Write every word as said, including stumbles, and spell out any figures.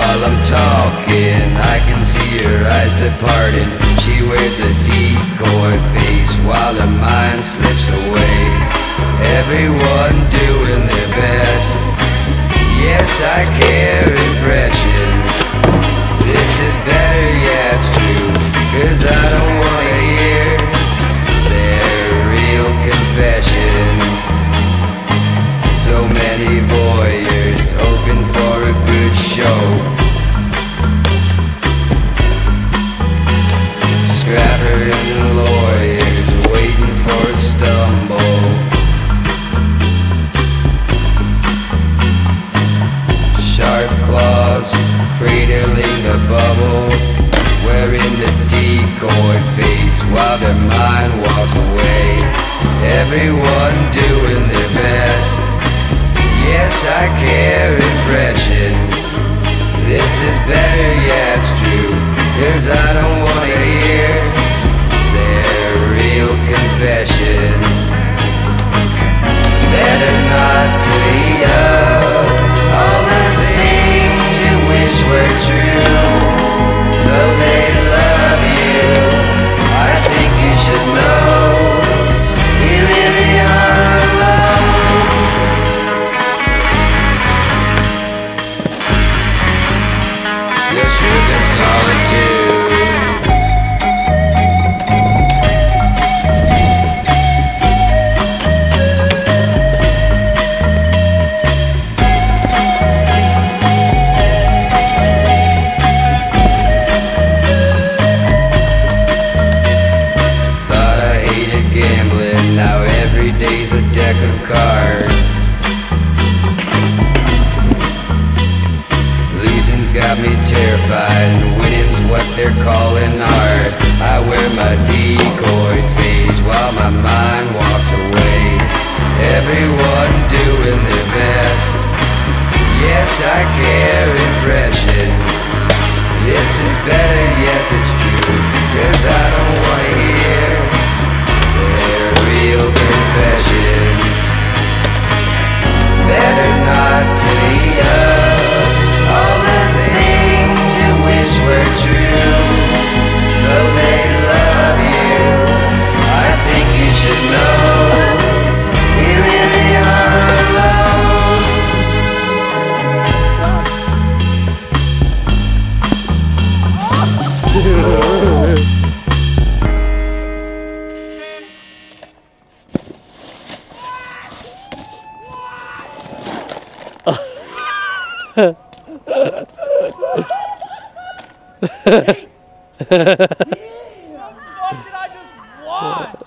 while I'm talking, I can see her eyes departing. She wears a decoy face while her mind slips away. Everyone doing their best. Yes, I care impressions. This is better, yeah, it's true, 'cause I don't wanna hear their real confessions. So many voyeurs hoping for a good show. Scrappers and lawyers waiting for a stumble. Sharp claws cradling the bubble, wearing the decoy face while their mind walks away. Everyone doing their best. Yes, I care impressions. This is better, yeah, it's true, 'cause I don't wanna hear their real confession. Better not to eat up all the things you wish were true. Though they love you, I think you should know you really are alone. The sugar solitude. Now every day's a deck of cards. Losing's got me terrified, and winning's what they're calling art. I wear my decoy face while my mind walks away. Everyone doing their best. Yes, I care impressions. This is better, yes, it's true, 'cause I don't wanna hear their real confession. Better not to eat up all the things you wish were true. Though they love you, I think you should know you really are alone. What did I just watch?